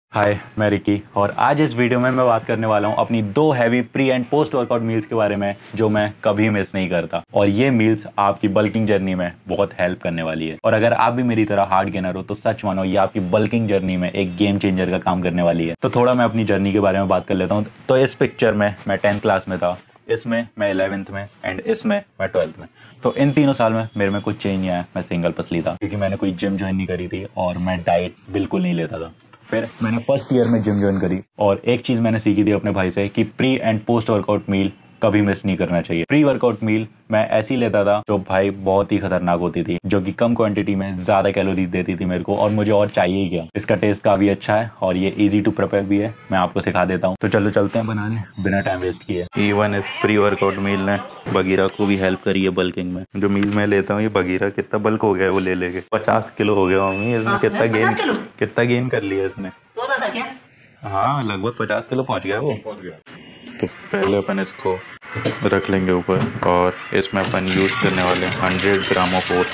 हाय, मैं रिकी और आज इस वीडियो में मैं बात करने वाला हूं अपनी दो heavy pre and post workout meals के बारे में जो मैं कभी मिस नहीं करता। और ये मील्स आपकी बल्किंग जर्नी में बहुत हेल्प करने वाली है। और अगर आप भी मेरी तरह हार्ड गेनर हो तो सच मानो ये आपकी बल्किंग जर्नी में एक गेम चेंजर का काम करने वाली है। तो थोड़ा मैं अपनी जर्नी के बारे में बात कर लेता हूँ। तो इस पिक्चर में मैं 10th क्लास में था, इसमें मैं 11th में एंड इसमें मैं 12th में। तो इन तीनों साल में मेरे में कुछ चेंज नहीं आया। मैं सिंगल पसली था क्योंकि मैंने कोई जिम ज्वाइन नहीं करी थी और मैं डाइट बिल्कुल नहीं लेता था। फिर मैंने फर्स्ट ईयर में जिम ज्वाइन करी और एक चीज मैंने सीखी थी अपने भाई से कि pre and post workout meal कभी मिस नहीं करना चाहिए। प्री वर्कआउट मील मैं ऐसी लेता था जो भाई बहुत ही खतरनाक होती थी, जो कि कम क्वांटिटी में ज्यादा कैलोरीज देती थी मेरे को, और मुझे और चाहिए ही क्या। इसका टेस्ट काफी अच्छा है और ये इजी टू प्रिपेयर भी है। मैं आपको सिखा देता हूँ, तो चलो चलते हैं बनाने बिना टाइम वेस्ट किए। इवन इस प्री वर्कआउट मील ने बगीरा को भी हेल्प करी है बल्किंग में। जो मील मैं लेता हूँ ये बगीरा कितना बल्क हो गया है वो ले लेके 50 किलो हो गया मम्मी। इसने कितना गेन कर लिया इसने। हाँ, लगभग 50 किलो पहुंच गया वो। तो पहले अपन इसको रख लेंगे ऊपर और इसमें अपन यूज करने वाले 100 ग्राम ऑफ ओट्स।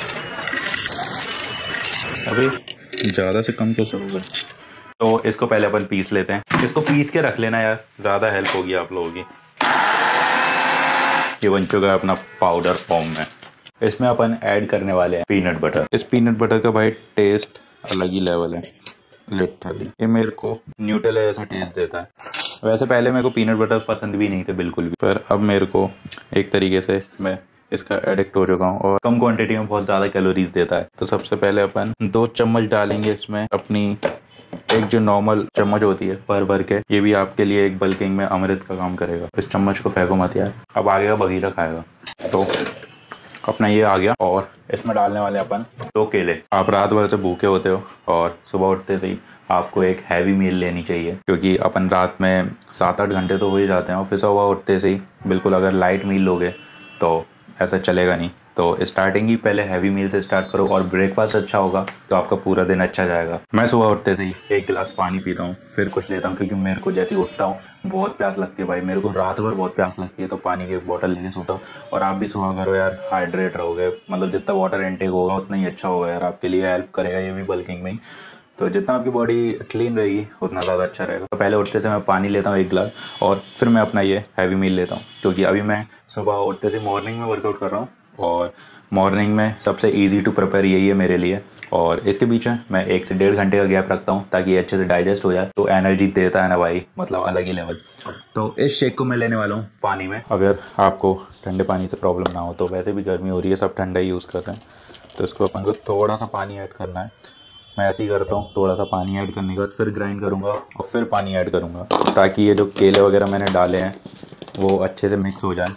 अभी ज़्यादा से कम कैसे होगा। तो इसको पहले अपन पीस लेते हैं। इसको पीस के रख लेना यार, ज़्यादा हेल्प होगी आप लोगों की। ये बन चुका है अपना पाउडर फॉर्म में। इसमें अपन ऐड करने वाले हैं पीनट बटर। इस पीनट बटर का भाई टेस्ट अलग ही लेवल है लिटरली। ये मेरे को न्यूटेला जैसा टेस्ट देता है। वैसे पहले मेरे को पीनट बटर पसंद भी नहीं थे बिल्कुल भी, पर अब मेरे को एक तरीके से मैं इसका एडिक्ट हो चुका हूँ और कम क्वांटिटी में बहुत ज़्यादा कैलोरीज देता है। तो सबसे पहले अपन 2 चम्मच डालेंगे इसमें अपनी एक जो नॉर्मल चम्मच होती है भर के। ये भी आपके लिए एक बल्किंग में अमृत का काम करेगा। इस चम्मच को फेंको मत यार, अब आगे का बगीरा खाएगा। तो अपना ये आ गया और इसमें डालने वाले अपन 2 केले। आप रात भर से भूखे होते हो और सुबह उठते ही आपको एक हैवी मील लेनी चाहिए, क्योंकि अपन रात में 7-8 घंटे तो हो ही जाते हैं और फिर सुबह उठते से ही बिल्कुल अगर लाइट मील लोगे तो ऐसा चलेगा नहीं। तो स्टार्टिंग ही पहले हैवी मील से स्टार्ट करो और ब्रेकफास्ट अच्छा होगा तो आपका पूरा दिन अच्छा जाएगा। मैं सुबह उठते से ही 1 गिलास पानी पीता हूँ, फिर कुछ लेता हूँ, क्योंकि मेरे को जैसे ही उठता हूँ बहुत प्यास लगती है भाई। मेरे को रात भर बहुत प्यास लगती है, तो पानी की एक बोतल लेके सोता हूँ। और आप भी सुबह करो यार, हाइड्रेट रहोगे। मतलब जितना वाटर इनटेक होगा उतना ही अच्छा होगा यार, आपके लिए हेल्प करेगा ये भी बल्किंग में ही। तो जितना आपकी बॉडी क्लीन रहेगी उतना ज़्यादा अच्छा रहेगा। तो पहले उठते से मैं पानी लेता हूँ 1 गिलास और फिर मैं अपना ये हैवी मील लेता हूँ, क्योंकि अभी मैं सुबह उठते से मॉर्निंग में वर्कआउट कर रहा हूँ और मॉर्निंग में सबसे इजी टू प्रिपेयर यही है मेरे लिए। और इसके बीच में मैं 1 से 1.5 घंटे का गैप रखता हूँ ताकि ये अच्छे से डाइजेस्ट हो जाए। तो एनर्जी देता है ना भाई, मतलब अलग ही लेवल। तो इस शेक को मैं लेने वाला हूँ पानी में। अगर आपको ठंडे पानी से प्रॉब्लम ना हो तो वैसे भी गर्मी हो रही है, सब ठंडा ही यूज़ कर रहे हैं, तो इसको अपन को थोड़ा सा पानी ऐड करना है। मैं ऐसे ही करता हूँ, थोड़ा सा पानी ऐड करने के बाद फिर ग्राइंड करूँगा और फिर पानी ऐड करूँगा, ताकि ये जो केले वगैरह मैंने डाले हैं वो अच्छे से मिक्स हो जाए।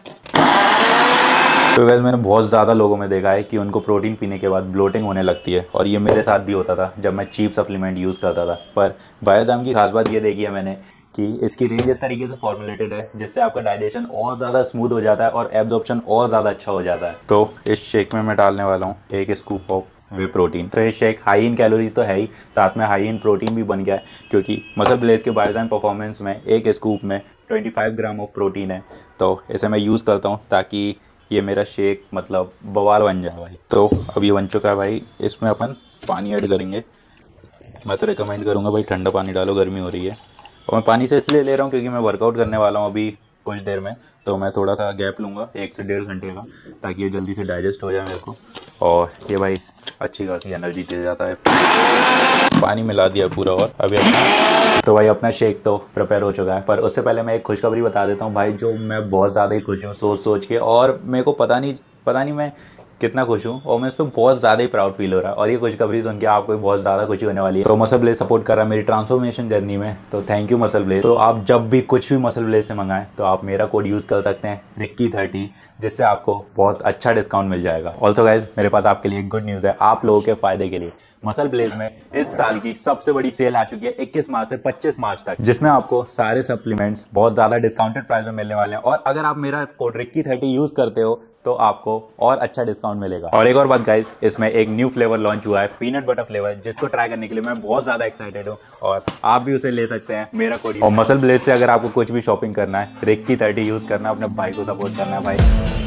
तो वैसे मैंने बहुत ज़्यादा लोगों में देखा है कि उनको प्रोटीन पीने के बाद ब्लोटिंग होने लगती है, और ये मेरे साथ भी होता था जब मैं चीप सप्लीमेंट यूज़ करता था। पर बायोजाम की खास बात ये देखी है मैंने कि इसकी रेंज इस तरीके से फॉर्मुलेटेड है जिससे आपका डाइजेशन और ज़्यादा स्मूथ हो जाता है और एब्जॉर्प्शन और ज़्यादा अच्छा हो जाता है। तो इस शेक में मैं डालने वाला हूँ 1 स्कूप ऑफ वे प्रोटीन। तो ये शेक हाई इन कैलोरीज तो है ही, साथ में हाई इन प्रोटीन भी बन गया है, क्योंकि मसल ब्लेज के बायोजाम परफॉर्मेंस में 1 स्कूप में 25 ग्राम ऑफ प्रोटीन है। तो इसे मैं यूज़ करता हूँ ताकि ये मेरा शेक मतलब बवाल बन जाए भाई। तो अब ये बन चुका है भाई, इसमें अपन पानी ऐड करेंगे। मैं तो रिकमेंड करूँगा भाई ठंडा पानी डालो, गर्मी हो रही है। और मैं पानी से इसलिए ले रहा हूँ क्योंकि मैं वर्कआउट करने वाला हूँ अभी कुछ देर में, तो मैं थोड़ा सा गैप लूँगा 1 से 1.5 घंटे का, ताकि ये जल्दी से डाइजेस्ट हो जाए मेरे को। और ये भाई अच्छी खासी एनर्जी दे जाता है। पानी मिला दिया पूरा और अभी तो भाई अपना शेक तो प्रिपेयर हो चुका है। पर उससे पहले मैं एक खुशखबरी बता देता हूँ भाई, जो मैं बहुत ज़्यादा ही खुश हूँ सोच के, और मेरे को पता नहीं मैं कितना खुश हूँ, और मैं इस पर बहुत ज़्यादा ही प्राउड फील हो रहा है। और ये खुशखबरी सुन के आपको बहुत ज़्यादा खुशी होने वाली है। तो मसल ब्लेज सपोर्ट कर रहा है मेरी ट्रांसफॉर्मेशन जर्नी में, तो थैंक यू मसल ब्लेज। तो आप जब भी कुछ भी मसल ब्लेज से मंगाएं तो आप मेरा कोड यूज़ कर सकते हैं रिक्की30, जिससे आपको बहुत अच्छा डिस्काउंट मिल जाएगा। ऑल्सो गाइज, मेरे पास आपके लिए एक गुड न्यूज़ है आप लोगों के फायदे के लिए। मसल ब्लेज में इस साल की सबसे बड़ी सेल आ चुकी है 21 मार्च से 25 मार्च तक, जिसमें आपको सारे सप्लीमेंट्स बहुत ज्यादा डिस्काउंटेड प्राइस में मिलने वाले हैं। और अगर आप मेरा कोड रिक्की30 यूज करते हो तो आपको और अच्छा डिस्काउंट मिलेगा। और एक और बात गाइस, इसमें एक न्यू फ्लेवर लॉन्च हुआ है, पीनट बटर फ्लेवर, जिसको ट्राई करने के लिए मैं बहुत ज्यादा एक्साइटेड हूँ, और आप भी उसे ले सकते हैं मेरा कोड। और मसल ब्लेज से अगर आपको कुछ भी शॉपिंग करना है, रिक्की30 यूज करना है, अपने भाई को सपोर्ट करना है भाई।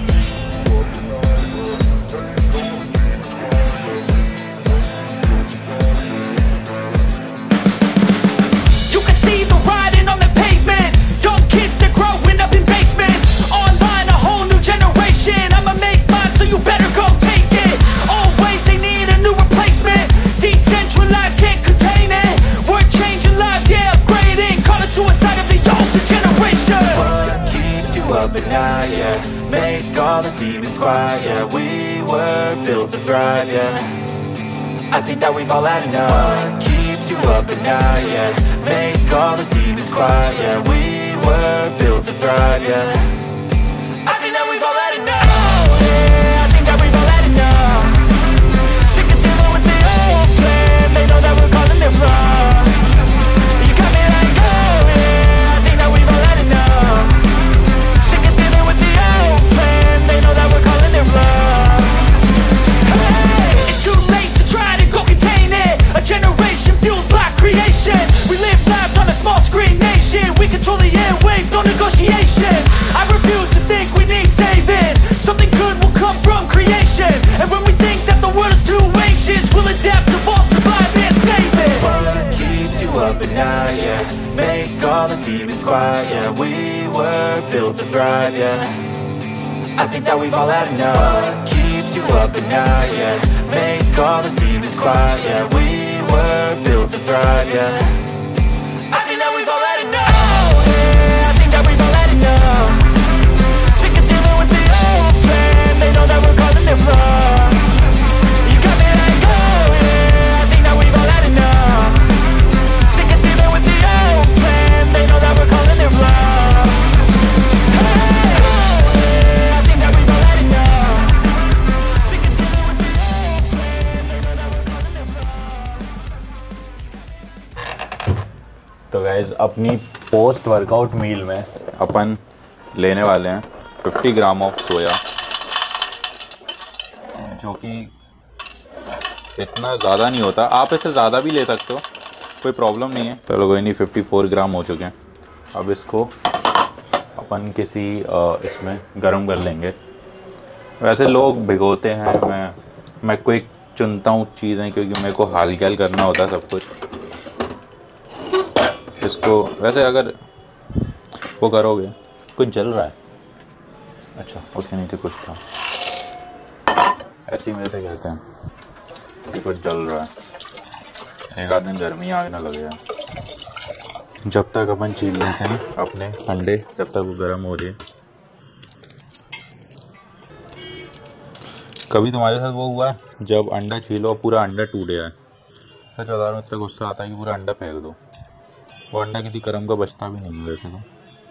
yeah. Make all the demons quiet, yeah. We were built to thrive, yeah. I think that we've all had enough. What keeps you up at night, yeah. Make all the demons quiet, yeah. We were built to thrive, yeah. I think that we've all had enough, yeah. I think that we've all had enough. Sick of dealing with the old plan. They know that we're calling it wrong. You got me like, oh yeah. I think that we've all had enough. Sick of dealing with the old plan. They know that we're calling it wrong. Hey, it's too late to try to go contain it. A generation fueled by creation. We live lives on a small screen nation. We control the airwaves, no negotiation. I refuse to think we need saving. Something good will come from creation. And when we think that the world is too anxious, we'll adapt, evolve, survive and save it. What keeps you up at night, yeah. Make all the demons quiet, yeah. We were built to thrive, yeah. I think that we've all had enough. What keeps you up at night, yeah. Make all the demons quiet, yeah. We were built to thrive, yeah. I think that we've all had enough, yeah. I think that we've all had enough. Sick of dealing with the old plan. They know that we're calling it wrong. You got me like, oh yeah. I think that we've all had enough. Sick of dealing with the old plan. They know that we're calling it wrong. Hey, oh yeah. I think that we've all had enough. Sick of dealing with the old plan. They know that we're calling it wrong. तो guys अपनी post workout meal में अपन लेने वाले हैं 50 gram of सोया, जो कि इतना ज़्यादा नहीं होता। आप इसे ज़्यादा भी ले सकते हो, कोई प्रॉब्लम नहीं है। चलो कोई नहीं, 54 ग्राम हो चुके हैं। अब इसको अपन किसी इसमें गरम कर लेंगे। वैसे लोग भिगोते हैं, मैं क्विक चुनता हूँ चीज़ें, क्योंकि मेरे को हाल ख्याल करना होता है सब कुछ। इसको वैसे अगर वो करोगे, कुछ जल रहा है, अच्छा उसके नीचे कुछ था, ऐसे ही मेरे से कहते हैं कि कुछ जल रहा है। एक आध दिन गर्मी आग ना लगे। जब तक अपन छील लेते हैं अपने अंडे, जब तक वो गर्म हो रही। कभी तुम्हारे साथ वो हुआ है जब अंडा छीलो पूरा अंडा टूट गया है, सच बता रहा हूँ, इतना गुस्सा आता है कि पूरा अंडा फेंक दो। वो अंडा किसी कर्म का बचता भी नहीं है वैसे तो।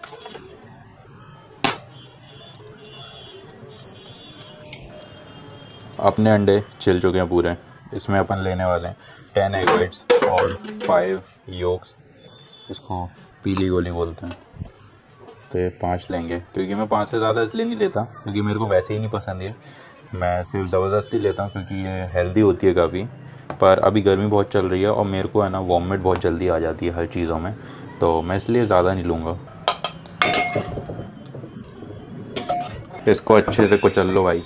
अपने अंडे छिल चुके हैं पूरे। इसमें अपन लेने वाले हैं 10 एग वाइट्स और 5 योक्स, इसको पीली गोली बोलते हैं। तो ये 5 लेंगे, क्योंकि मैं 5 से ज़्यादा इसलिए नहीं लेता क्योंकि मेरे को वैसे ही नहीं पसंद है। मैं सिर्फ ज़बरदस्ती लेता हूँ क्योंकि ये हेल्दी होती है काफ़ी। पर अभी गर्मी बहुत चल रही है और मेरे को है ना वॉमिट बहुत जल्दी आ जाती है हर चीज़ों में, तो मैं इसलिए ज़्यादा नहीं लूँगा। इसको अच्छे से कुचल लो भाई।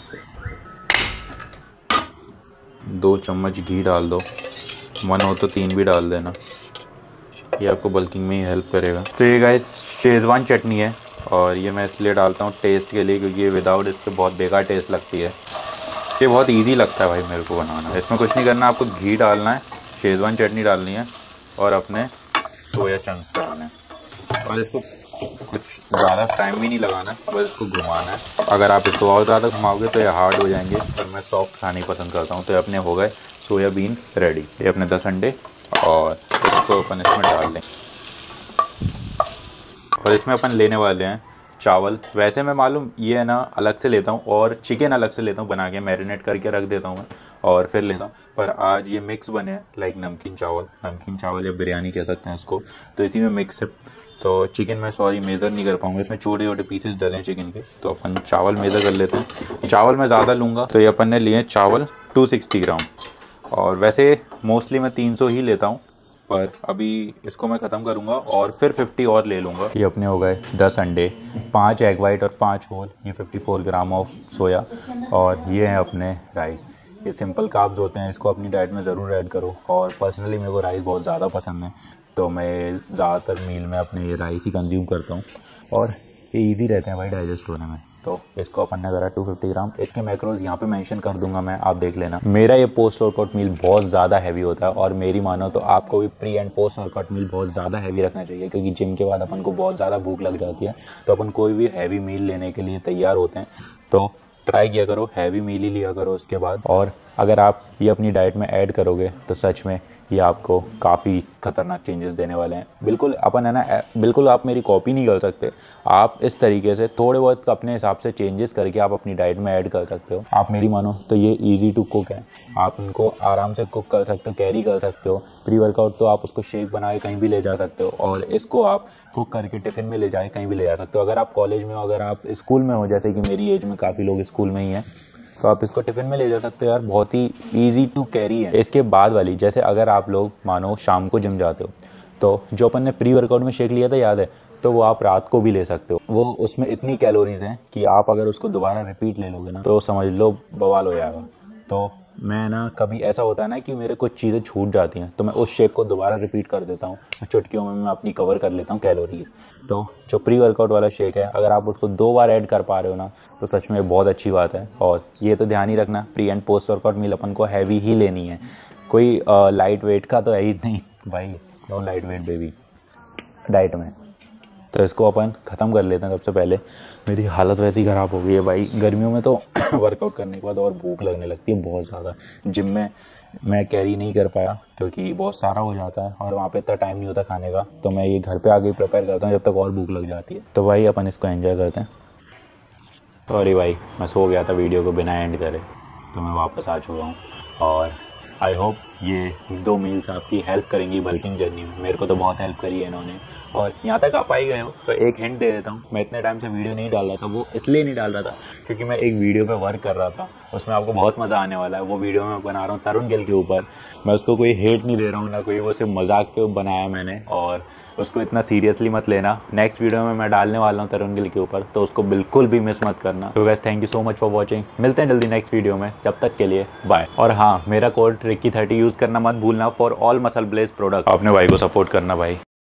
2 चम्मच घी डाल दो, मन हो तो 3 भी डाल देना, ये आपको बल्किंग में ही हेल्प करेगा। तो ये गाइस शेज़वान चटनी है और ये मैं इसलिए डालता हूँ टेस्ट के लिए, क्योंकि ये विदाउट इसके बहुत बेकार टेस्ट लगती है। ये बहुत इजी लगता है भाई मेरे को बनाना। इसमें कुछ नहीं करना, आपको घी डालना है, शेज़वान चटनी डालनी है और अपने सोया चंक्स डालने हैं। और इसको कुछ ज़्यादा टाइम भी नहीं लगाना है, बस इसको घुमाना है। अगर आप इसको और ज़्यादा घुमाओगे तो ये हार्ड हो जाएंगे, और मैं सॉफ्ट खाना ही पसंद करता हूँ। तो ये अपने हो गए सोयाबीन रेडी। ये अपने 10 अंडे और इसको अपन इसमें डाल दें। और इसमें अपन लेने वाले हैं चावल। वैसे मैं मालूम ये है ना अलग से लेता हूँ और चिकन अलग से लेता हूँ, बना के मैरिनेट करके रख देता हूँ मैं और फिर लेता हूँ। पर आज ये मिक्स बने हैं, लाइक नमकीन चावल या बिरयानी कह सकते हैं इसको, तो इसी में मिक्स है। तो चिकन में सॉरी मेज़र नहीं कर पाऊँगा, इसमें छोटे छोटे पीसेस डले हैं चिकन के, तो अपन चावल मेज़र कर लेते हैं। चावल मैं ज़्यादा लूँगा, तो ये अपन ने लिए चावल 260 ग्राम, और वैसे मोस्टली मैं 300 ही लेता हूँ, पर अभी इसको मैं ख़त्म करूँगा और फिर 50 और ले लूँगा। ये अपने हो गए 10 अंडे, 5 एग वाइट और 5 होल, ये 54 ग्राम ऑफ सोया, और ये हैं अपने राइस। ये सिंपल कार्ब्स होते हैं, इसको अपनी डाइट में ज़रूर ऐड करो। और पर्सनली मेरे को राइस बहुत ज़्यादा पसंद है, तो मैं ज़्यादातर मील में अपने ये राइस ही कंज्यूम करता हूँ, और ये ईजी रहते हैं भाई डाइजेस्ट होने में। तो इसको अपन ने करा 250 ग्राम। इसके मैक्रोज यहाँ पे मेंशन कर दूंगा मैं, आप देख लेना। मेरा ये पोस्ट वर्कआउट मील बहुत ज़्यादा हैवी होता है और मेरी मानो तो आपको भी pre and post workout meal बहुत ज़्यादा हैवी रखना चाहिए, क्योंकि जिम के बाद अपन को बहुत ज़्यादा भूख लग जाती है। तो अपन कोई भी हैवी मील लेने के लिए तैयार होते हैं तो ट्राई किया करो हैवी मील ही लिया करो उसके बाद। और अगर आप ये अपनी डाइट में ऐड करोगे तो सच में ये आपको काफ़ी खतरनाक चेंजेस देने वाले हैं। बिल्कुल अपन है ना, बिल्कुल आप मेरी कॉपी नहीं कर सकते। आप इस तरीके से थोड़े बहुत अपने हिसाब से चेंजेस करके आप अपनी डाइट में ऐड कर सकते हो। आप मेरी मानो तो ये इजी टू कुक है, आप इनको आराम से कुक कर सकते हो, कैरी कर सकते हो। प्री वर्कआउट तो आप उसको शेक बना के कहीं भी ले जा सकते हो और इसको आप कुक करके टिफ़िन में ले जाए कहीं भी ले जा सकते हो। अगर आप कॉलेज में हो, अगर आप स्कूल में हो, जैसे कि मेरी एज में काफ़ी लोग स्कूल में ही हैं, तो आप इसको टिफ़िन में ले जा सकते हो यार, बहुत ही इजी टू कैरी है। इसके बाद वाली, जैसे अगर आप लोग मानो शाम को जिम जाते हो तो जो अपन ने प्री वर्कआउट में शेक लिया था याद है, तो वो आप रात को भी ले सकते हो। वो उसमें इतनी कैलोरीज हैं कि आप अगर उसको दोबारा रिपीट ले लोगे ना तो समझ लो बवाल हो जाएगा। तो मैं ना, कभी ऐसा होता है ना कि मेरे कुछ चीज़ें छूट जाती हैं तो मैं उस शेक को दोबारा रिपीट कर देता हूँ, चुटकियों में मैं अपनी कवर कर लेता हूँ कैलोरीज। तो जो प्री वर्कआउट वाला शेक है, अगर आप उसको 2 बार ऐड कर पा रहे हो ना तो सच में बहुत अच्छी बात है। और ये तो ध्यान ही रखना, pre and post workout meal अपन को हैवी ही लेनी है, कोई लाइट वेट का तो है ही नहीं भाई, no light weight baby diet में। तो इसको अपन ख़त्म कर लेते हैं। सबसे पहले मेरी हालत वैसे ही ख़राब हो गई है भाई, गर्मियों में तो वर्कआउट करने के बाद और भूख लगने लगती है बहुत ज़्यादा। जिम में मैं कैरी नहीं कर पाया क्योंकि बहुत सारा हो जाता है और वहाँ पे इतना टाइम नहीं होता खाने का, तो मैं ये घर पे आके प्रिपेयर करता हूँ जब तक और भूख लग जाती है। तो भाई अपन इसको एंजॉय करते हैं। सॉरी भाई, मैं सो गया था वीडियो को बिना एंड करे, तो मैं वापस आ चुका हूँ और आई होप ये 2 मील्स आपकी हेल्प करेंगी बल्किंग जर्नी में। मेरे को तो बहुत हेल्प करी है इन्होंने और यहाँ तक आप आई गए हो तो एक हिंट दे देता हूँ। मैं इतने टाइम से वीडियो नहीं डाल रहा था, वो इसलिए नहीं डाल रहा था क्योंकि मैं एक वीडियो पे वर्क कर रहा था, उसमें आपको बहुत मज़ा आने वाला है। वो वीडियो मैं बना रहा हूँ तरुण गिल के ऊपर। मैं उसको कोई हेट नहीं दे रहा हूँ ना, कोई वो सिर्फ मजाक के बनाया मैंने, और उसको इतना सीरियसली मत लेना। नेक्स्ट वीडियो में मैं डालने वाला हूँ तरुण गिल के ऊपर, तो उसको बिल्कुल भी मिस मत करना। तो guys thank you so much for watching, मिलते हैं जल्दी नेक्स्ट वीडियो में, जब तक के लिए बाय। और हाँ, मेरा कोड RICKY30 यूज़ करना मत भूलना for all MuscleBlaze product. अपने भाई को सपोर्ट करना भाई।